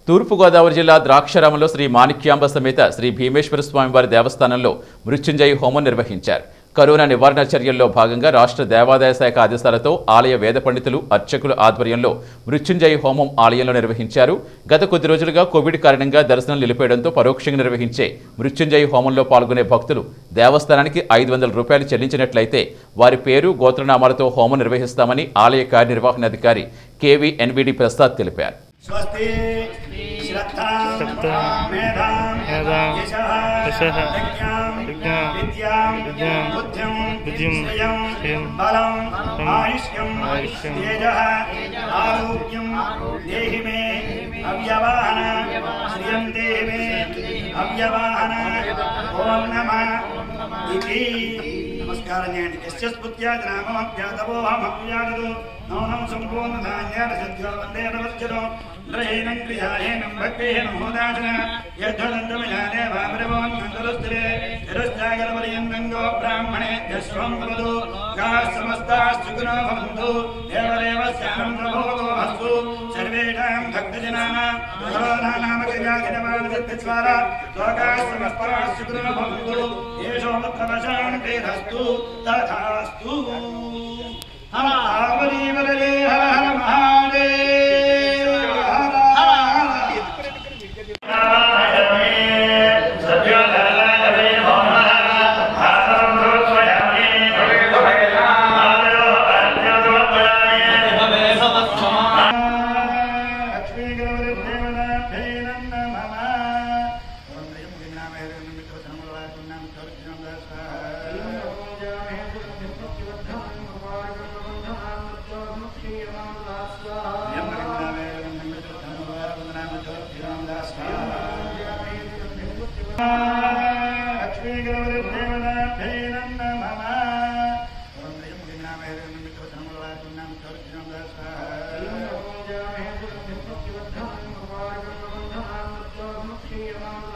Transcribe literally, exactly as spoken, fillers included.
తూర్పుగోదావరి జిల్లా ద్రాక్షారామంలో శ్రీ మాణిక్యాంబ సమేత శ్రీ భీమేశ్వర స్వామివారి దేవస్థానంలో మృత్యుంజయ హోమం నిర్వహించారు. కరోనా నివారణ చర్యల్లో భాగంగా రాష్ట్ర దేవాదాయ శాఖ ఆదేశాలతో ఆలయ వేద పండితులు అర్చకుల ఆధ్వర్యంలో మృత్యుంజయ హోమం ఆలయంలో నిర్వహించారు. గత కొద్ది రోజులుగా కోవిడ్ కారణంగా దర్శనం నిలిపేయడంతో పరోక్షంగా నిర్వహించే మృత్యుంజయ హోమంలో పాల్గొనే భక్తులు దేవస్థానానికి ఐదు వందల రూపాయలు చెల్లించినట్లయితే వారి పేరు గోత్రనామాలతో హోమం నిర్వహిస్తామని ఆలయ కార్యనిర్వహణాధికారి కేవీ ఎన్విడి ప్రసాద్ తెలిపారు. నమస్కారం చేయండి. యస్య స్ఫూర్త్యాది నామమప్యాతవోహమప్యాదదు నౌనం సంపూర్ణధాన్యాన సద్గో వందే నమస్కరో ద్రహీనం క్రియాహీనం భక్తిహీనం హోదాసన యద్ధదంతమిలానే వామరవోన్ నందరుస్త్రే యరస్యాగరపర్యంతంగో బ్రాహ్మణే యశ్వం భవదు గాః సమస్తాః సుఖినో భవంతు దేవదేవస్యానం ప్రభోగో అస్తు సర్వేషాం భక్తజనానాం కరోనానామకయాదినవానసత్యస్వారా లోకాః సమస్తాః సుఖినో భవంతు ఏషోమత్రవశాంతిరస్తు తథాస్తు. హర హరి హర హర మహాదేవ హర Namaste.